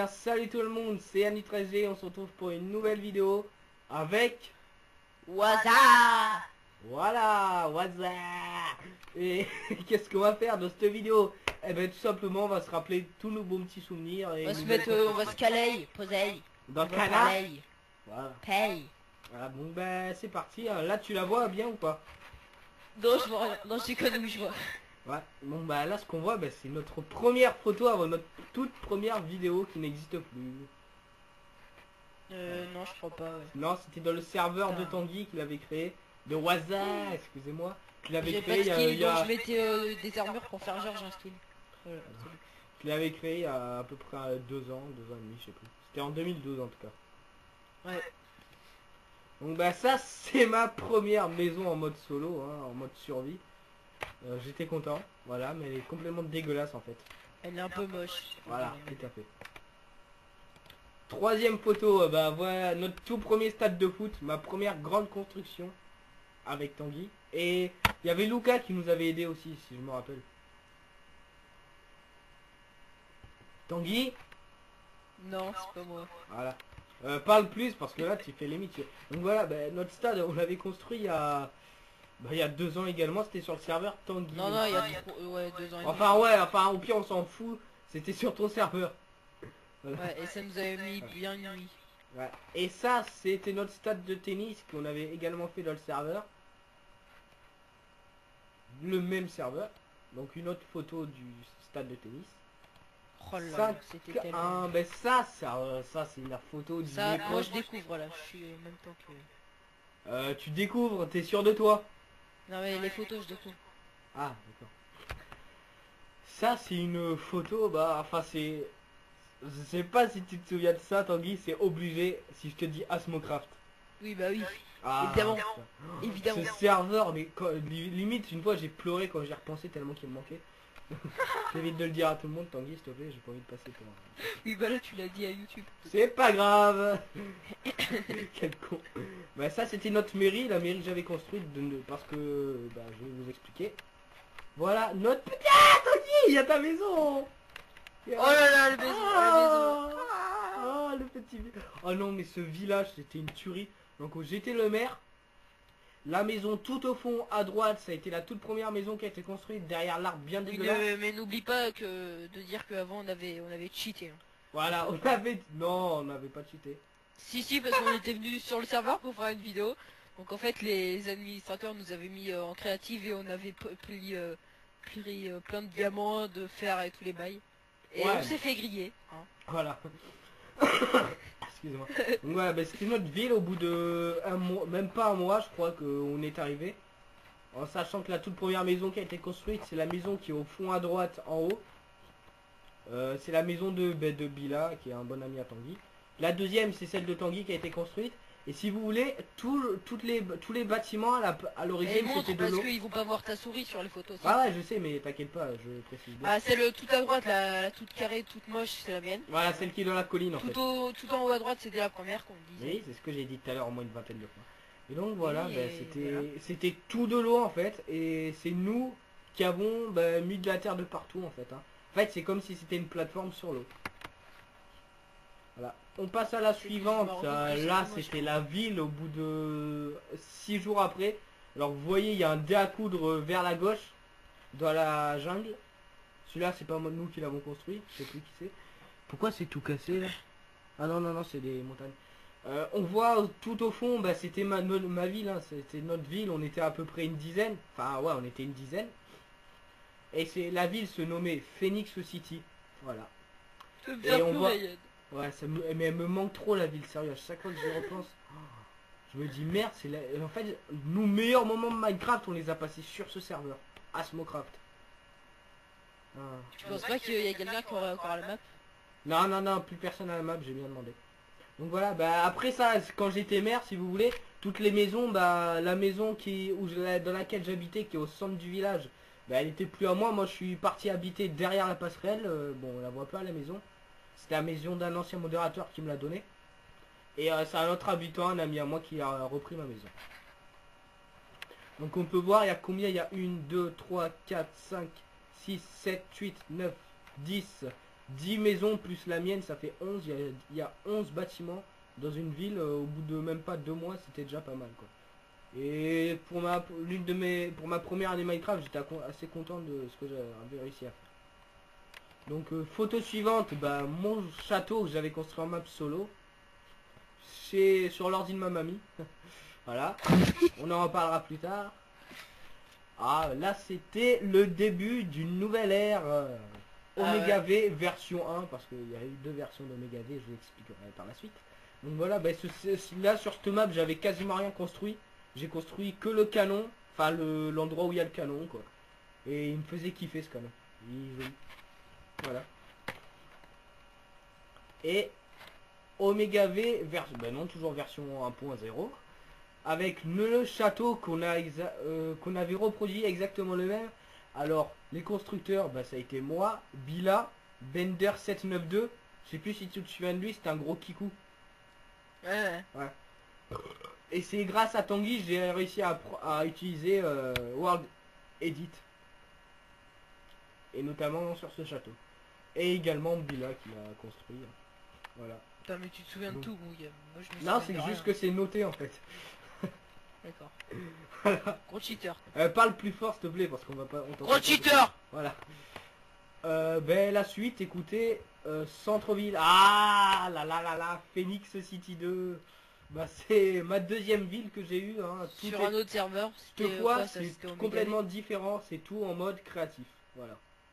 salut tout le monde, c'est Annie13G, on se retrouve pour une nouvelle vidéo avec... Waza. Voilà, Waza. Et qu'est-ce qu'on va faire dans cette vidéo? Eh ben tout simplement, on va se rappeler tous nos bons petits souvenirs et... On va se mettre, on va se caler, poser. Dans le On va canard. parler. Voilà. Paye. Voilà, bon ben c'est parti, hein. Là tu la vois bien ou pas? Non, je vois rien. Non, c'est que nous, je vois. Ouais, bon bah là ce qu'on voit, bah, c'est notre première photo avant notre toute première vidéo qui n'existe plus. Non, je crois pas, ouais. Non, c'était dans le serveur de Putain. Tanguy qu'il avait créé, de Waza, excusez-moi, qu'il avait J'ai pas créé de skill, il y a... donc je mettais des armures pour faire genre j'ai un skill. Voilà, c'est bon. Je l'avais créé il y a à peu près 2 ans, 2 ans et demi, je sais plus. C'était en 2012 en tout cas. Ouais. Donc bah ça c'est ma première maison en mode solo, hein, en mode survie. J'étais content, voilà, mais elle est complètement dégueulasse en fait. Elle est un peu moche. Voilà, tout à fait. Troisième photo, bah voilà notre tout premier stade de foot, ma première grande construction avec Tanguy. Et il y avait Lucas qui nous avait aidé aussi, si je me rappelle. Tanguy, Non, c'est pas moi. voilà. Parle plus parce que là tu fais les mythes. Donc voilà, bah, notre stade on l'avait construit il y a 2 ans également, c'était sur le serveur Tanguy. Non, non, il y a ouais, 2 ans et demi. Enfin ouais, enfin au pire on s'en fout, c'était sur ton serveur. Voilà. Ouais, et ça nous avait mis bien une nuit. Ouais. Et ça c'était notre stade de tennis qu'on avait également fait dans le serveur. Le même serveur. Donc une autre photo du stade de tennis. Oh là là, c'était tellement... Ben ça c'est la photo du Ça, moi je découvre là, je suis en même temps que... tu découvres, t'es sûr de toi? Non mais les photos je découvre. Ah d'accord. Ça c'est une photo, bah enfin c'est... Je sais pas si tu te souviens de ça Tanguy, c'est obligé si je te dis Asmocraft. Oui bah oui, Ah, évidemment, putain. évidemment. Ce serveur, mais limite une fois j'ai pleuré quand j'y repensé tellement qu'il me manquait. J'évite de le dire à tout le monde, Tanguy s'il te plaît, j'ai pas envie de passer pour un... Oui bah là tu l'as dit à YouTube. C'est pas grave. Quel con. Bah ça c'était notre mairie, la mairie que j'avais construite parce que bah je vais vous expliquer. Voilà notre petit... Ah Tanguy, il y a ta maison. Oh là là, la maison, la maison. Oh le petit... Oh non mais ce village c'était une tuerie. Donc j'étais le maire. La maison tout au fond à droite, ça a été la toute première maison qui a été construite derrière l'arbre bien Oui, dégueulasse. mais n'oublie pas que de dire qu'avant on avait cheaté. Hein. Voilà, on avait... Non, on n'avait pas cheaté. Si, parce qu'on était venu sur le serveur pour faire une vidéo. Donc en fait les administrateurs nous avaient mis en créative et on avait pris plein de diamants, de fer et tous les bails. Et Ouais. on s'est fait griller. Hein. Voilà. Excusez-moi. Donc voilà, bah, c'était notre ville au bout de un mois, même pas un mois, je crois qu'on est arrivé. En sachant que la toute première maison qui a été construite, c'est la maison qui est au fond à droite en haut. C'est la maison de Bila, qui est un bon ami à Tanguy. La deuxième, c'est celle de Tanguy qui a été construite. Et si vous voulez, tous les bâtiments à Et l'origine, montre c'était de parce l'eau. qu'ils vont pas voir ta souris sur les photos. Ah ouais, je sais, mais t'inquiète pas, je précise bien. Ah c'est le tout à droite, la toute carrée, toute moche, c'est la mienne. Voilà, celle qui est dans la colline en fait. Tout en haut à droite c'était la première qu'on me disait. Oui, c'est ce que j'ai dit tout à l'heure au moins une vingtaine de fois. Et donc voilà, Oui, ben, et c'était tout de l'eau en fait, et c'est nous qui avons mis de la terre de partout en fait. Hein. En fait, c'est comme si c'était une plateforme sur l'eau. Voilà. On passe à la suivante. Là, c'était la ville au bout de 6 jours après. Alors vous voyez, il y a un dé à coudre vers la gauche, dans la jungle. Celui-là, c'est pas nous qui l'avons construit, je sais plus qui c'est. Pourquoi c'est tout cassé là? Ah non, non, non, c'est des montagnes. On voit tout au fond, bah, c'était ma ville, hein, c'était notre ville, on était à peu près une dizaine. Enfin ouais, on était une dizaine. Et la ville se nommait Phoenix City. Voilà. Et on voit... Ouais, mais elle me manque trop la ville, sérieux, à chaque fois que j'y repense. Je me dis merde, c'est la... En fait, nos meilleurs moments de Minecraft, on les a passés sur ce serveur. Asmocraft. Ah. Tu penses pas qu'il y a quelqu'un qui aura encore la map? Non, non, non, plus personne à la map, j'ai bien demandé. Donc voilà, bah après ça, quand j'étais maire, si vous voulez, toutes les maisons, bah la maison dans laquelle j'habitais, qui est au centre du village, bah elle était plus à moi. Moi je suis parti habiter derrière la passerelle, bon on la voit pas la maison. C'était la maison d'un ancien modérateur qui me l'a donné. Et c'est un autre habitant, un ami à moi qui a repris ma maison. Donc on peut voir, il y a combien? Il y a 1, 2, 3, 4, 5, 6, 7, 8, 9, 10, 10 maisons plus la mienne, ça fait 11. Il y a 11 bâtiments dans une ville. Au bout de même pas 2 mois, c'était déjà pas mal, quoi. Et pour ma première année Minecraft, j'étais assez content de ce que j'avais réussi à faire. Donc photo suivante, bah, mon château que j'avais construit en map solo. Sur l'ordi de ma mamie. Voilà. On en reparlera plus tard. Ah, là c'était le début d'une nouvelle ère Omega V version 1, parce qu'il y a eu 2 versions d'Omega V, je vous expliquerai par la suite. Donc voilà, bah, là sur cette map j'avais quasiment rien construit. J'ai construit que le canon, enfin l'endroit où il y a le canon, quoi. Et il me faisait kiffer ce canon. Voilà. Et Omega V version, ben non, toujours version 1.0, avec le château qu'on avait reproduit exactement le même. Alors les constructeurs, bah, ça a été moi, Bila, Bender 792. Je sais plus si tu te souviens de lui, c'était un gros kikou. Ouais. Et c'est grâce à Tanguy j'ai réussi à utiliser World Edit. Et notamment sur ce château. Et également Bila qui l'a construit. Voilà. Putain, mais tu te souviens de tout, Mouille. Moi, je me Non, souviens c'est de juste rien. que c'est noté en fait. D'accord. Voilà. Gros cheater. Parle plus fort s'il te plaît parce qu'on va pas... Gros cheater. Voilà. Ben la suite, écoutez, centre-ville. Ah là là là là, Phoenix City 2. Bah c'est ma deuxième ville que j'ai eue. Hein. Sur un autre serveur. Cette fois, ça, c'est c'était Omega complètement V. différent. C'est tout en mode créatif. Voilà.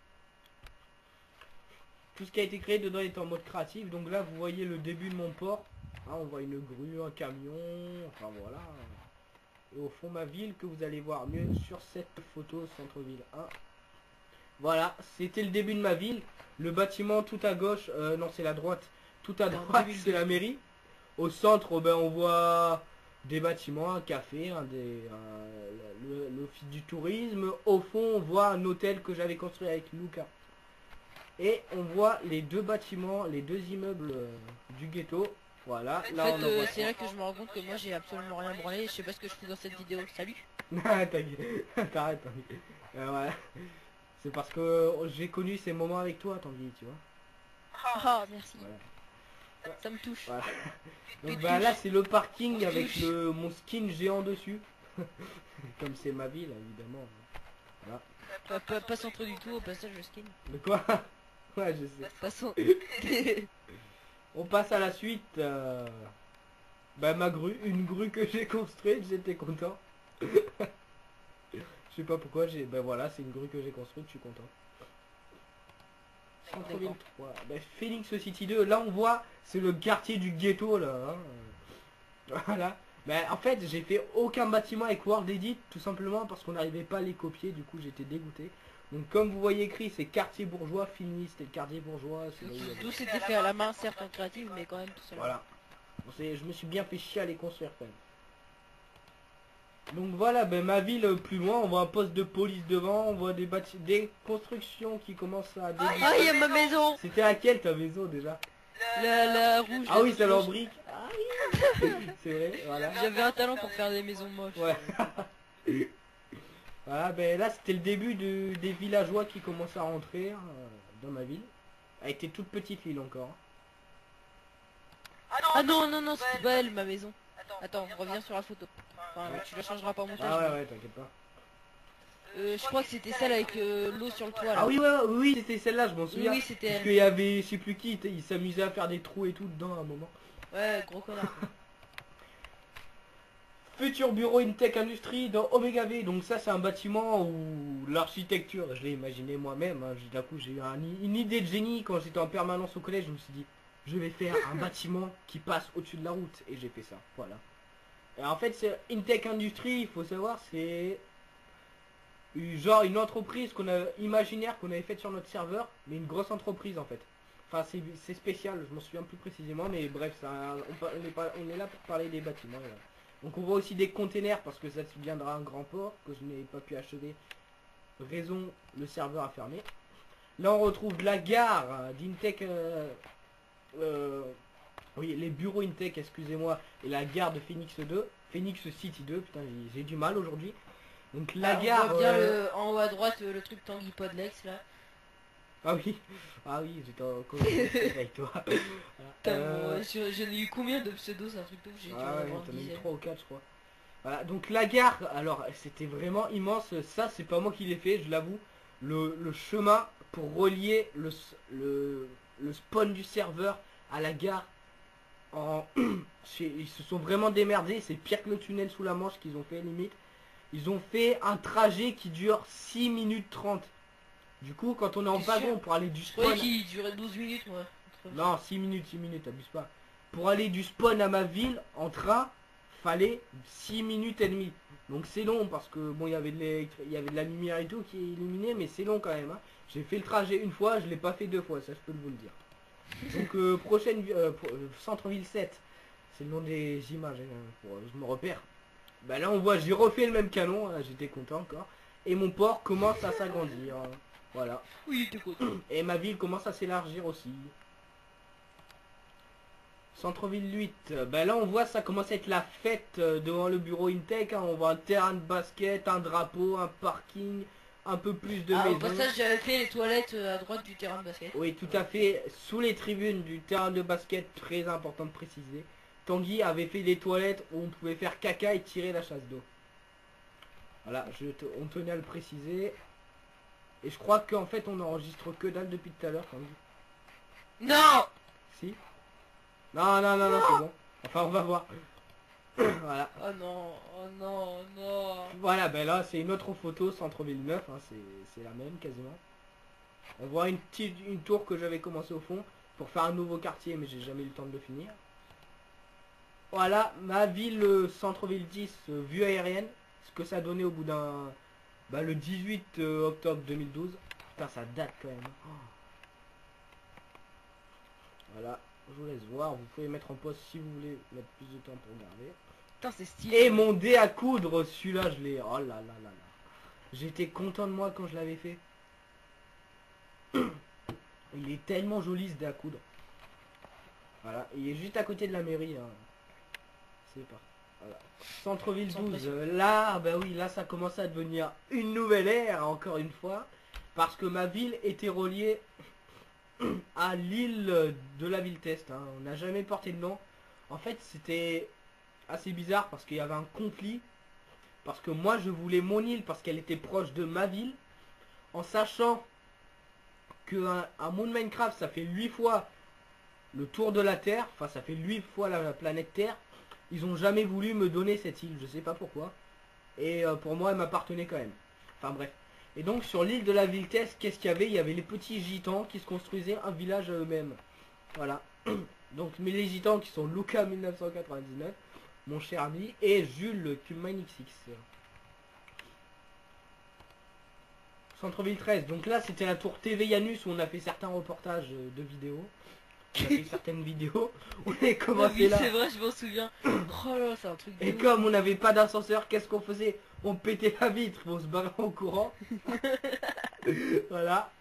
Tout ce qui a été créé dedans est en mode créatif. Donc là, vous voyez le début de mon port. Hein, on voit une grue, un camion. Enfin voilà. Et au fond, ma ville que vous allez voir mieux sur cette photo centre-ville 1. Voilà, c'était le début de ma ville. Le bâtiment tout à gauche, non c'est la droite. Tout à droite, c'est la mairie. Au centre, ben, on voit des bâtiments, un café, l'office du tourisme. Au fond, on voit un hôtel que j'avais construit avec Luca. Et on voit les deux bâtiments, les deux immeubles du ghetto. Voilà. En fait, c'est là que je me rends compte que moi j'ai absolument rien branlé. Je sais pas ce que je fais dans cette vidéo. Salut. T'arrêtes. Voilà. C'est parce que j'ai connu ces moments avec toi, Tanguy, tu vois. Ah, merci. Voilà. Ça me touche. Voilà. Donc bah, là c'est le parking avec mon skin géant dessus. Comme c'est ma ville évidemment. Voilà. Pas centre du tout, au passage le skin. De quoi? Ouais je sais. Passons. On passe à la suite. Bah ma grue, une grue que j'ai construite, j'étais content. Je sais pas pourquoi ben voilà, c'est une grue que j'ai construite, je suis content. Centre-ville 3. Ben, Phoenix City 2, là on voit, c'est le quartier du ghetto là. Hein. Voilà. Ben en fait, j'ai fait aucun bâtiment avec World Edit, tout simplement parce qu'on n'arrivait pas à les copier, du coup j'étais dégoûté. Donc comme vous voyez écrit, c'est quartier bourgeois, fini, c'était le quartier bourgeois. Tout c'était fait à la main, certes en créative, mais quand même tout seul. Voilà. Bon, je me suis bien fait chier à les construire quand même. Donc voilà, ben ma ville plus loin, on voit un poste de police devant, on voit des constructions qui commencent à débuter. Ah, il y a ma maison. C'était laquelle ta maison déjà? La rouge. Ah oui, c'est l'embrique. Ah oui. C'est vrai, voilà. J'avais un talent pour faire des maisons moches. Ouais. Voilà, ben là c'était le début des villageois qui commencent à rentrer dans ma ville. Avec tes toutes petites villes encore. Ah non, c'est pas elle ma maison. Attends, reviens sur la photo. Enfin, tu la changeras pas au montage. Ah ouais, t'inquiète pas. Je crois que c'était celle avec l'eau sur le toit là. Ah oui, oui, c'était celle-là, je m'en souviens. Oui, c'était elle. Parce qu'il y avait, je sais plus qui, il s'amusait à faire des trous et tout dedans à un moment. Ouais, gros connard. Futur bureau InTech Industrie dans Omega V. Donc ça c'est un bâtiment où l'architecture, je l'ai imaginé moi-même. Hein. D'un coup j'ai eu une idée de génie quand j'étais en permanence au collège. Je me suis dit, je vais faire un bâtiment qui passe au-dessus de la route. Et j'ai fait ça, voilà. Et en fait c'est InTech Industrie, il faut savoir, c'est genre une entreprise imaginaire qu'on avait faite sur notre serveur. Mais une grosse entreprise en fait. Enfin c'est spécial, je m'en souviens plus précisément. Mais bref, on est là pour parler des bâtiments. Voilà. Donc on voit aussi des containers parce que ça deviendra un grand port que je n'ai pas pu achever. Raison, le serveur a fermé. Là on retrouve la gare d'Intech. Oui, les bureaux Intech, excusez-moi. Et la gare de Phoenix 2. Phoenix City 2, putain j'ai du mal aujourd'hui. Donc la gare... On voit bien en haut à droite le truc Tanguy Podlex là. Ah oui, ah oui, j'étais en communication avec toi. Putain, bon, j'en ai eu combien de pseudos, c'est un truc de ouf, j'ai dû en Ah ouais, avoir t'en une as eu dizaine. 3 ou 4 je crois. Voilà, donc la gare, alors c'était vraiment immense, ça c'est pas moi qui l'ai fait, je l'avoue. Le chemin pour relier le spawn du serveur à la gare, en... ils se sont vraiment démerdés, c'est pire que le tunnel sous la Manche qu'ils ont fait limite. Ils ont fait un trajet qui dure 6 minutes 30. Du coup, quand on est en T'es sûr? wagon pour aller du Je croyais spawn... qu'il durait 12 minutes, moi. Non, 6 minutes, abuse pas. Pour aller du spawn à ma ville, en train, fallait 6 minutes et demie. Donc c'est long parce que bon, il y avait de la lumière et tout qui est illuminée, mais c'est long quand même. Hein. J'ai fait le trajet une fois, je l'ai pas fait 2 fois, ça je peux vous le dire. Donc centre-ville 7, c'est le nom des images, hein, je me repère. Bah là on voit, j'ai refait le même canon, là, j'étais content encore. Et mon port commence à s'agrandir. Hein. Voilà. Oui, t'es content. Et ma ville commence à s'élargir aussi. Centre-ville 8, ben là on voit ça commence à être la fête devant le bureau Intech, hein. On voit un terrain de basket, un drapeau, un parking, un peu plus de Ah, au maisons. passage, j'avais fait les toilettes à droite du terrain de basket. Oui, tout à fait, sous les tribunes du terrain de basket, très important de préciser. Tanguy avait fait des toilettes où on pouvait faire caca et tirer la chasse d'eau. Voilà, on tenait à le préciser. Et je crois qu'en fait on enregistre que dalle depuis tout à l'heure, Tanguy. Non! Si? Non, non, non, non, c'est bon. Enfin, on va voir. Voilà. Oh non, oh non, non. Voilà, ben là, c'est une autre photo, centre-ville 9, hein, c'est la même quasiment. On voit une tour que j'avais commencé au fond pour faire un nouveau quartier, mais j'ai jamais eu le temps de le finir. Voilà, ma ville, centre-ville 10, vue aérienne. Ce que ça a donné au bout d'un... Bah, le 18 octobre 2012. Putain, ça date quand même. Oh. Voilà, je vous laisse voir. Vous pouvez mettre en pause si vous voulez mettre plus de temps pour regarder. Putain, c'est stylé. Et mon dé à coudre, celui-là, je l'ai... Oh là là là là. J'étais content de moi quand je l'avais fait. Il est tellement joli ce dé à coudre. Voilà, il est juste à côté de la mairie. Hein. C'est pas. Voilà. Centre-ville 12. Là, bah oui, là ça commence à devenir une nouvelle ère, encore une fois. Parce que ma ville était reliée à l'île de la ville test. Hein. On n'a jamais porté de nom. En fait, c'était assez bizarre parce qu'il y avait un conflit. Parce que moi, je voulais mon île parce qu'elle était proche de ma ville. En sachant que un monde Minecraft, ça fait 8 fois le tour de la Terre. Enfin, ça fait 8 fois la planète Terre. Ils ont jamais voulu me donner cette île. Je sais pas pourquoi. Et pour moi, elle m'appartenait quand même. Enfin, bref. Et donc, sur l'île de la Viltesse, qu'est-ce qu'il y avait? Il y avait les petits gitans qui se construisaient un village à eux-mêmes. Voilà. Donc, mais les gitans qui sont Luca 1999, mon cher ami, et Jules Cubemine XX. Centre-ville 13. Donc là, c'était la tour TV Janus où on a fait certains reportages de vidéos. On a fait certaines vidéos. On est commencé Oui, là. c'est vrai, je m'en souviens. Oh là, c'est un truc de Et ouf. comme on n'avait pas d'ascenseur, qu'est-ce qu'on faisait? On pétait la vitre, on se barrait en courant. Voilà.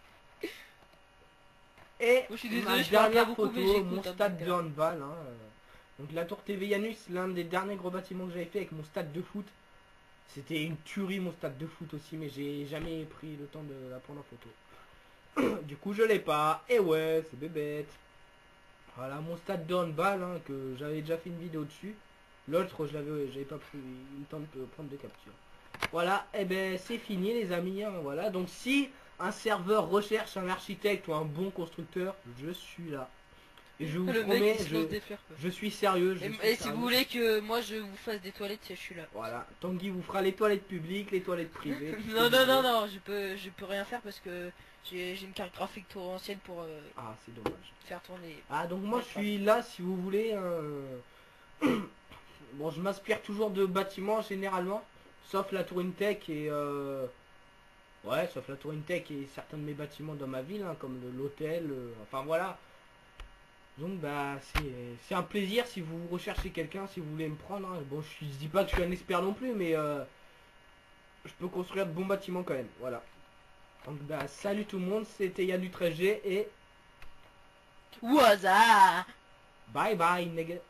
Et Moi, je suis désolé, ma je parle pas dernière beaucoup, mais photo, j'écoute mon un peu stade quand de même. handball. Hein. Donc la tour TV Janus, l'un des derniers gros bâtiments que j'avais fait avec mon stade de foot. C'était une tuerie mon stade de foot aussi, mais j'ai jamais pris le temps de la prendre en photo. Du coup je l'ai pas. Et ouais, c'est bébête. Voilà mon stade de handball, hein, que j'avais déjà fait une vidéo dessus. L'autre, j'avais pas pris le temps de prendre de capture. Voilà, et ben c'est fini les amis. Hein, voilà, donc si un serveur recherche un architecte ou un bon constructeur, je suis là. Et je vous Le promets, mec, il se lance des fleurs, quoi. je suis sérieux. Et si vous voulez que moi je vous fasse des toilettes, je suis là. Voilà, Tanguy vous fera les toilettes publiques, les toilettes privées. tout ce que Non, vous non, non, voulez. non, je peux rien faire parce que j'ai une carte graphique trop ancienne pour Ah, c'est dommage. faire tourner. Ah, donc moi Ouais, je suis là si vous voulez. Bon, je m'inspire toujours de bâtiments généralement, sauf la tour Intech et ouais, sauf la tour Intech et certains de mes bâtiments dans ma ville, hein, comme l'hôtel. Enfin voilà. Donc bah c'est un plaisir si vous recherchez quelqu'un, si vous voulez me prendre. Hein. Bon, je dis pas que je suis un expert non plus, mais je peux construire de bons bâtiments quand même. Voilà. Donc bah salut tout le monde, c'était Yann du 13G et Waza! bye bye nigga.